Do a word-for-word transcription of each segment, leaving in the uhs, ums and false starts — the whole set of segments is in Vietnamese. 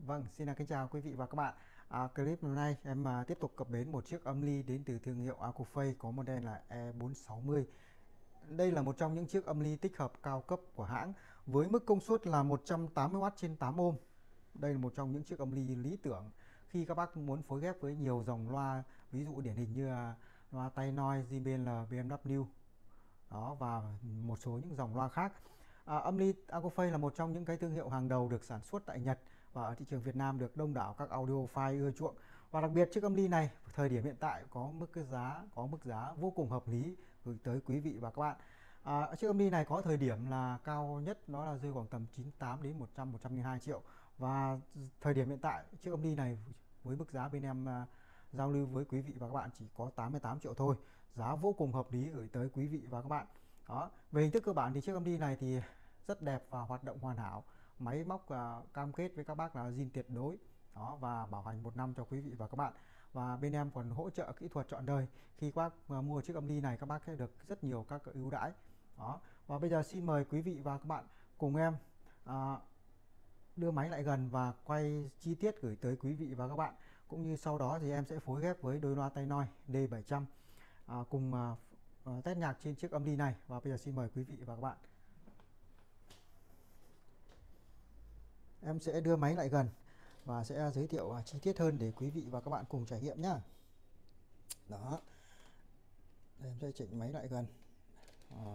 Vâng, xin kính chào quý vị và các bạn. À, clip hôm nay em à, tiếp tục cập bến một chiếc âm ly đến từ thương hiệu Acufay có model là E bốn sáu mươi. Đây là một trong những chiếc âm ly tích hợp cao cấp của hãng với mức công suất là một trăm tám mươi oát trên tám ôm. Đây là một trong những chiếc âm ly lý tưởng khi các bác muốn phối ghép với nhiều dòng loa, ví dụ điển hình như là loa tay noi gi bê lờ, bê em vê đó, và một số những dòng loa khác. À, âm ly Acufay là một trong những cái thương hiệu hàng đầu được sản xuất tại Nhật và ở thị trường Việt Nam được đông đảo các audiophile ưa chuộng. Và đặc biệt chiếc âm ly này thời điểm hiện tại có mức cái giá có mức giá vô cùng hợp lý gửi tới quý vị và các bạn. À, chiếc âm ly này có thời điểm là cao nhất nó là rơi khoảng tầm chín mươi tám đến một trăm, một trăm lẻ hai triệu, và thời điểm hiện tại chiếc âm ly này với mức giá bên em uh, giao lưu với quý vị và các bạn chỉ có tám mươi tám triệu thôi, giá vô cùng hợp lý gửi tới quý vị và các bạn. Đó, về hình thức cơ bản thì chiếc âm ly này thì rất đẹp và hoạt động hoàn hảo. Máy móc uh, cam kết với các bác là zin tuyệt đối đó, và bảo hành một năm cho quý vị và các bạn. Và bên em còn hỗ trợ kỹ thuật trọn đời. Khi các bác uh, mua chiếc âm ly này các bác sẽ được rất nhiều các ưu đãi. Đó. Và bây giờ xin mời quý vị và các bạn cùng em uh, đưa máy lại gần và quay chi tiết gửi tới quý vị và các bạn. Cũng như sau đó thì em sẽ phối ghép với đôi loa tay noi D bảy trăm uh, cùng uh, test nhạc trên chiếc âm ly này. Và bây giờ xin mời quý vị và các bạn. Em sẽ đưa máy lại gần và sẽ giới thiệu chi tiết hơn để quý vị và các bạn cùng trải nghiệm nhé. Đó. Đây, em sẽ chỉnh máy lại gần. À.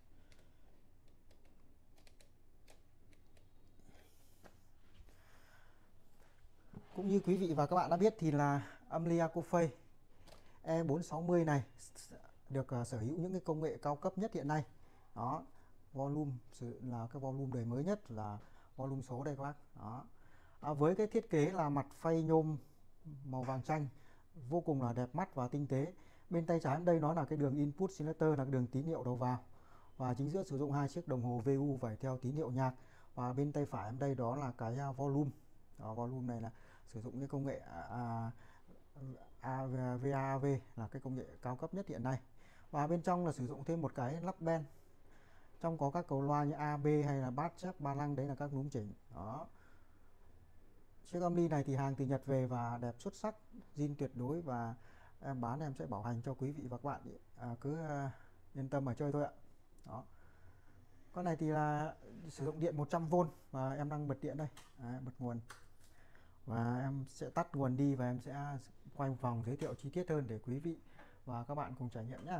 Cũng như quý vị và các bạn đã biết thì là âm ly Acufay E bốn sáu mươi này được uh, sở hữu những cái công nghệ cao cấp nhất hiện nay. Đó, volume là cái volume đời mới nhất là volume số đây các bác. Đó. À, với cái thiết kế là mặt phay nhôm màu vàng chanh vô cùng là đẹp mắt và tinh tế. Bên tay trái đây nó là cái đường input selector, là cái đường tín hiệu đầu vào, và chính giữa sử dụng hai chiếc đồng hồ vê u vẩy theo tín hiệu nhạc. Và bên tay phải em đây đó là cái volume. Đó, volume này là sử dụng cái công nghệ à, à, vê a vê là cái công nghệ cao cấp nhất hiện nay. Và bên trong là sử dụng thêm một cái lắp ben. Trong có các cầu loa như a bê hay là bass, chép, ba lăng, đấy là các núm chỉnh. Đó. Chiếc âm ly này thì hàng từ Nhật về và đẹp xuất sắc, zin tuyệt đối, và em bán em sẽ bảo hành cho quý vị và các bạn. À, cứ uh, yên tâm mà chơi thôi ạ. Đó. Con này thì là sử dụng điện một trăm vôn và em đang bật điện đây. Đấy, bật nguồn. Và em sẽ tắt nguồn đi và em sẽ quay một vòng giới thiệu chi tiết hơn để quý vị và các bạn cùng trải nghiệm nhé.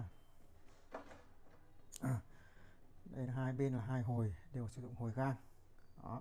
À, đây là hai bên là hai hồi, đều sử dụng hồi gang. Đó.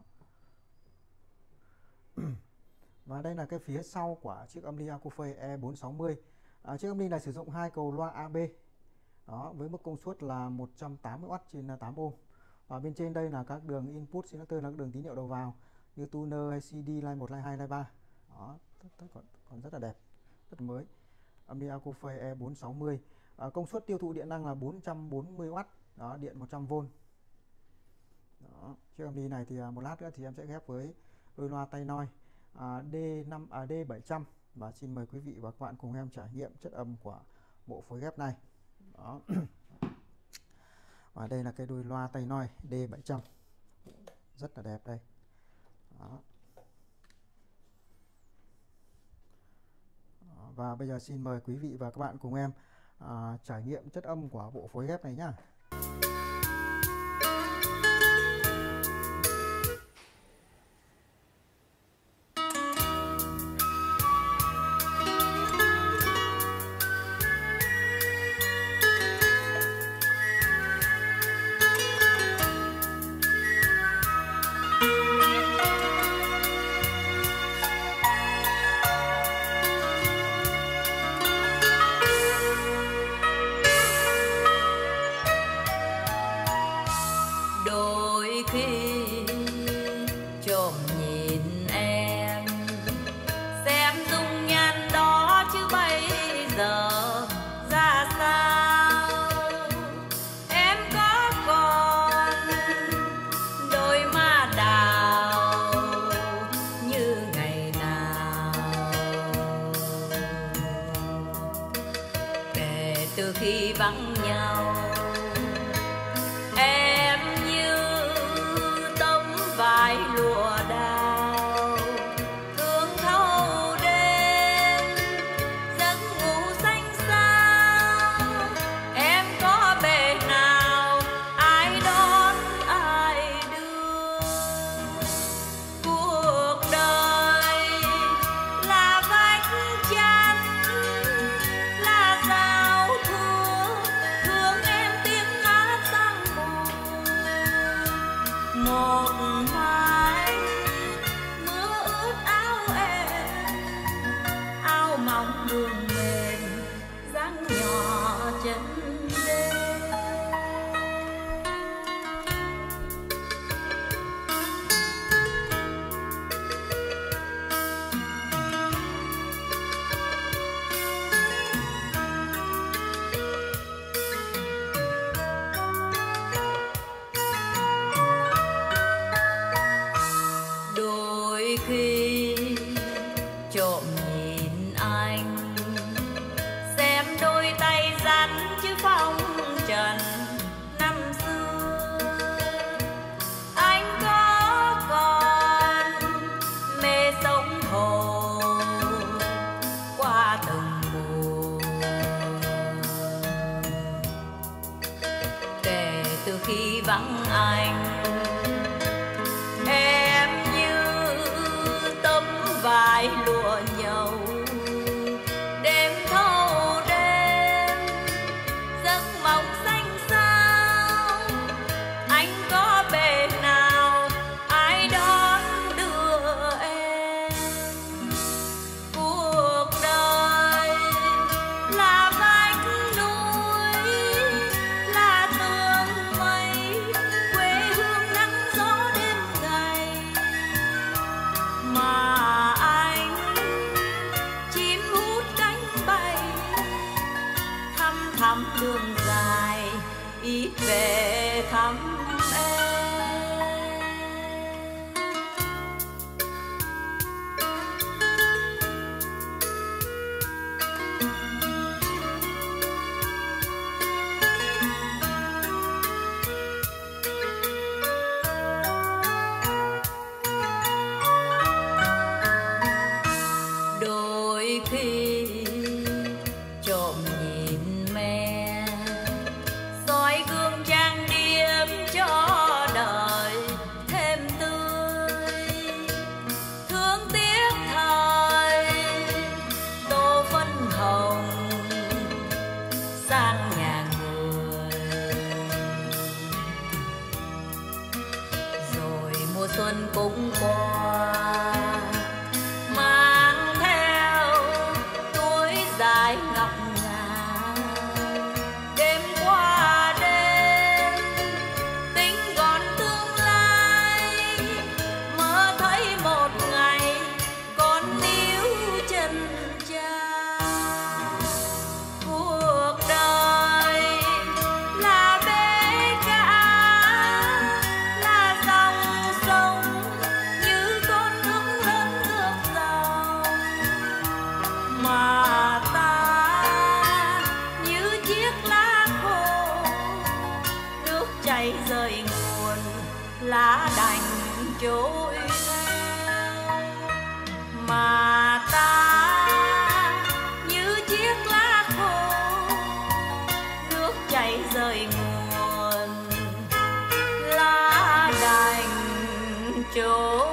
Và đây là cái phía sau của chiếc âm ly Acufay E bốn sáu mươi. À, chiếc âm ly này sử dụng hai cầu loa a bê. Đó, với mức công suất là một trăm tám mươi oát trên tám ôm. Và bên trên đây là các đường input selector, là các đường tín hiệu đầu vào như tuner hay xê đê, line một, line hai, line ba. Đó, tất, tất còn, còn rất là đẹp, rất là mới. Âm ly Acufay E bốn sáu mươi. À, công suất tiêu thụ điện năng là bốn trăm bốn mươi oát. Đó, điện một trăm vôn. Đó, chiếc âm ly này thì một lát nữa thì em sẽ ghép với đôi loa tay noi à, D năm à, D bảy trăm, và xin mời quý vị và các bạn cùng em trải nghiệm chất âm của bộ phối ghép này. Đó. Và đây là cái đôi loa tay noi D bảy trăm, rất là đẹp đây. Đó. Đó. Và bây giờ xin mời quý vị và các bạn cùng em à, trải nghiệm chất âm của bộ phối ghép này nhá. Từ khi vắng nhau, em như tấm vải lụa đào xuân cũng qua, mang theo tuổi dài ngọc ngà. Đêm qua đêm tính gọn tương lai, mơ thấy một ngày còn níu chân cha. Cuộc đời là bể cá, là dòng sông như con nước lớn ngược dòng, mà ta như chiếc lá khô, nước chảy rời nguồn, lá đành trôi theo. Mà ta như chiếc lá khô, nước chảy rời nguồn, lá đành trôi